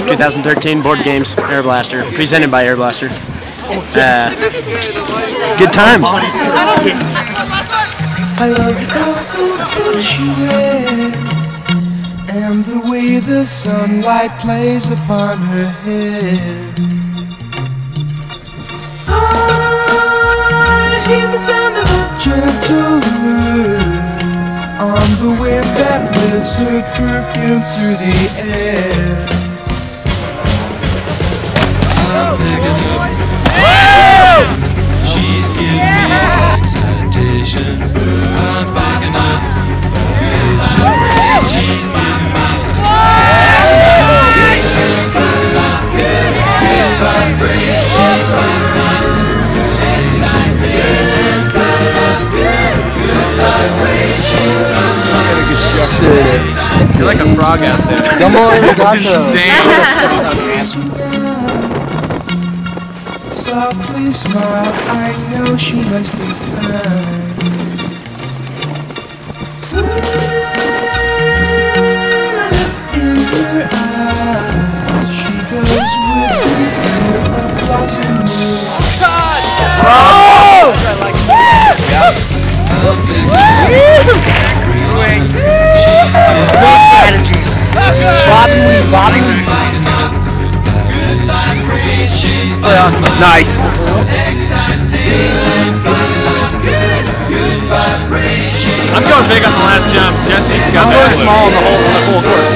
2013 board games, Air Blaster, presented by Air Blaster. Good times. I love the colorful clothes she wears and the way the sunlight plays upon her hair. I hear the sound of a gentle word on the wind that lifts her perfume through the air. I'm picking up. She's giving me excitations. I'm picking up. She's giving me good vibrations. You're like a frog out there. Come on, we got this. Softly smile, I know she must be fine. In her eyes, she goes with me to a blossom moon. Oh! No strategy. Bobby Lee, Bobby Lee. Nice. I'm going big on the last jump. Jesse's got I'm going small on the whole course.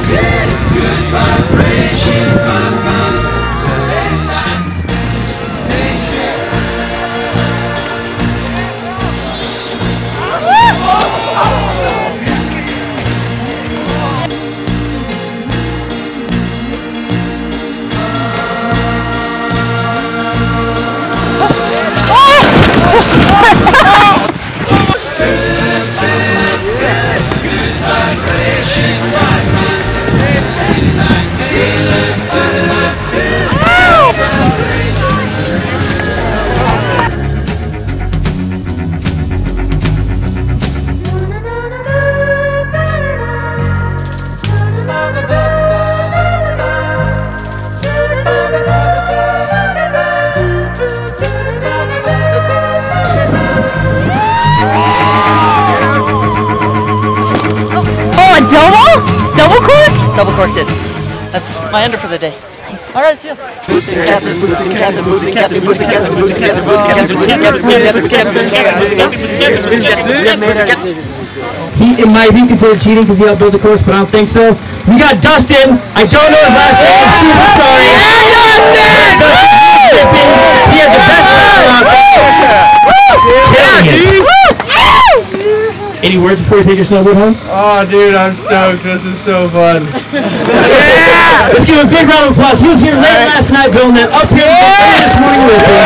Double corked it. That's my under for the day. Nice. All right, see ya. Boosting cats and boosting cats and boosting cats and boosting cats and boosting cats and boosting cats and boosting cats and boosting cats and boosting cats. He, it might be considered cheating because he outbuilt the course, but I don't think so. We got Dustin. I don't know his last name. I'm super sorry. Dustin! He had the best restaurant. Yeah, dude. Any words before you take your snowboard home? Oh, dude, I'm stoked. This is so fun. Yeah! Let's give him a big round of applause. He was here late last night, building that up here this morning with